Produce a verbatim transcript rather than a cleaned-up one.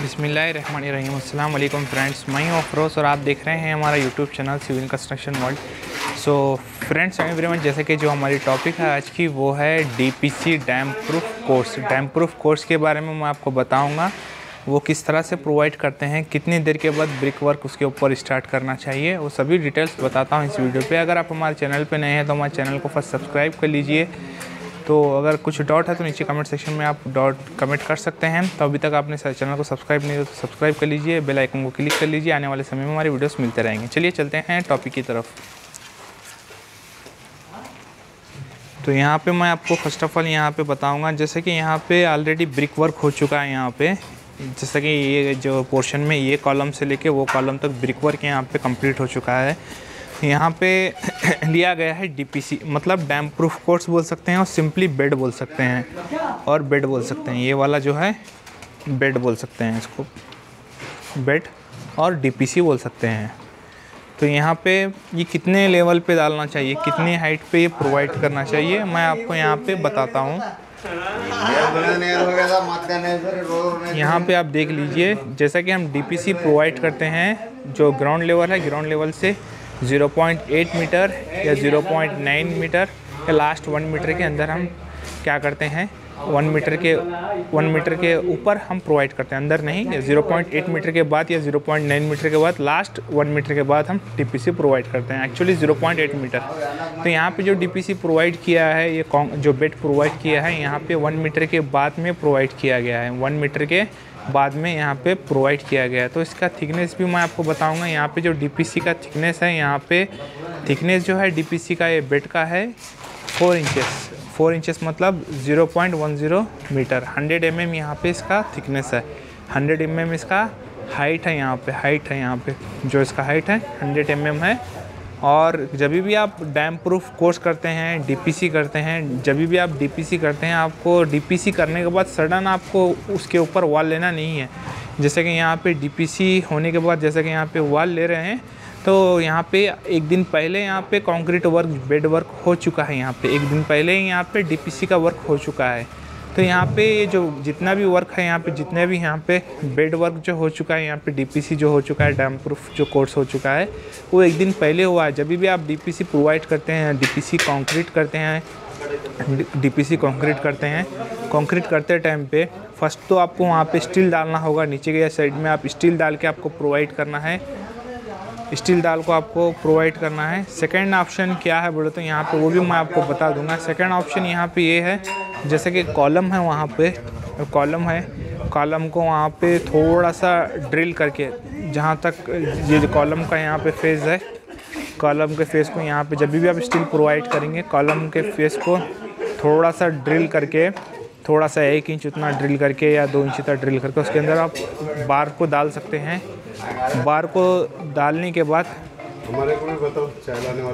बिस्मिल्लाहिर्रहमानिर्रहीम। अस्सलाम वालेकुम फ्रेंड्स, मैं हूं अफरोज़ और आप देख रहे हैं हमारा YouTube channel civil construction world. So friends everyone, जैसे कि जो हमारी टॉपिक है आज की वो है DPC damp proof course. Damp proof course के बारे में मैं आपको बताऊंगा वो किस तरह से प्रोवाइड करते हैं, कितनी देर के बाद ब्रिक वर्क उसके ऊपर स्टार्ट करना चाहिए, वो सभी डिटेल्स बताता हूँ इस वीडियो पे। अगर आप हमारे चैनल पे नए हैं तो हमारे चैनल को फर्स्ट सब्सक्राइब कर लीजिए। तो अगर कुछ डाउट है तो नीचे कमेंट सेक्शन में आप डाउट कमेंट कर सकते हैं। तो अभी तक आपने चैनल को सब्सक्राइब नहीं किया तो सब्सक्राइब कर लीजिए, बेल आइकन को क्लिक कर लीजिए। आने वाले समय में हमारी वीडियोस मिलते रहेंगे। चलिए चलते हैं टॉपिक की तरफ। तो यहाँ पे मैं आपको फर्स्ट ऑफ ऑल यहाँ पे बताऊँगा, जैसे कि यहाँ पे ऑलरेडी ब्रिक वर्क हो चुका है। यहाँ पे जैसे कि ये जो पोर्शन में ये कॉलम से लेके वो कॉलम तक ब्रिक वर्क यहाँ पे कंप्लीट हो चुका है। यहाँ पे लिया गया है डीपीसी, मतलब डैम प्रूफ कोर्स बोल सकते हैं और सिंपली बेड बोल सकते हैं और बेड बोल सकते हैं। ये वाला जो है बेड बोल सकते हैं, इसको बेड और डीपीसी बोल सकते हैं। तो यहाँ पे ये कितने लेवल पे डालना चाहिए, कितनी हाइट पे ये प्रोवाइड करना चाहिए, मैं आपको यहाँ पे बताता हूँ। यहाँ पे आप देख लीजिए, जैसा कि हम डीपीसी प्रोवाइड करते हैं, जो ग्राउंड लेवल है, ग्राउंड लेवल से ज़ीरो पॉइंट एट मीटर या ज़ीरो पॉइंट नाइन मीटर या लास्ट वन मीटर के अंदर हम क्या करते हैं, वन मीटर के वन मीटर के ऊपर हम प्रोवाइड करते हैं, अंदर नहीं। ज़ीरो पॉइंट एट मीटर के बाद या ज़ीरो पॉइंट नाइन मीटर के बाद लास्ट वन मीटर के बाद हम डीपीसी प्रोवाइड करते हैं, actually zero point eight metre. तो यहाँ पे जो डीपीसी प्रोवाइड किया है, ये जो बेड प्रोवाइड किया है, यहाँ पे वन मीटर के बाद में प्रोवाइड किया गया है, वन मीटर के बाद में यहाँ पे प्रोवाइड किया गया है। तो इसका थिकनेस भी मैं आपको बताऊंगा। यहाँ पे जो डीपीसी का थिकनेस है, यहाँ पे थिकनेस जो है डीपीसी का, ये बेड का है फोर इंचेस फोर इंचेस मतलब zero point one zero metre. Hundred M M यहाँ पे इसका थिकनेस है, हंड्रेड एम एम इसका हाइट है। यहाँ पे हाइट है, यहाँ पे जो इसका हाइट है हंड्रेड एम एम है। और जब भी आप डैम प्रूफ कोर्स करते हैं, डीपीसी करते हैं, जब भी आप डीपीसी करते हैं, आपको डीपीसी करने के बाद सडन आपको उसके ऊपर वॉल लेना नहीं है। जैसे कि यहाँ पे डीपीसी होने के बाद जैसे कि यहाँ पे वॉल ले रहे हैं, तो यहाँ पे एक दिन पहले यहाँ पे कंक्रीट वर्क, बेड वर्क हो चुका है। यहाँ पे एक दिन पहले ही यहाँ पे डीपीसी का वर्क हो चुका है। तो यहाँ पे जो जितना भी वर्क है, यहाँ पे जितने भी यहाँ पे बेड वर्क जो हो चुका है, यहाँ पे डीपीसी जो हो चुका है, डैम प्रूफ जो कोर्स हो चुका है, वो एक दिन पहले हुआ है। जब भी आप डीपीसी प्रोवाइड करते हैं, डीपीसी कंक्रीट करते हैं, डीपीसी कंक्रीट करते हैं, कंक्रीट करते टाइम पे फर्स्ट तो आपको वहाँ पे स्टील डालना होगा। नीचे के साइड में आप स्टील डाल के आपको प्रोवाइड करना है, स्टील डाल को आपको प्रोवाइड करना है। सेकेंड ऑप्शन क्या है बोले तो यहाँ पे वो भी मैं आपको बता दूंगा। सेकेंड ऑप्शन यहाँ पे ये है, जैसे कि कॉलम है, वहाँ पे कॉलम है, कॉलम को वहाँ पे थोड़ा सा ड्रिल करके, जहाँ तक ये जो कॉलम का यहाँ पे फेस है, कॉलम के फेस को यहाँ पे जब भी आप स्टील प्रोवाइड करेंगे, कॉलम के फेस को थोड़ा सा ड्रिल करके, थोड़ा सा एक इंच उतना ड्रिल करके या दो इंच तक ड्रिल करके उसके अंदर आप बार को डाल सकते हैं। बार को डालने के बाद हमारे को भी बताओ चाय लाने वाले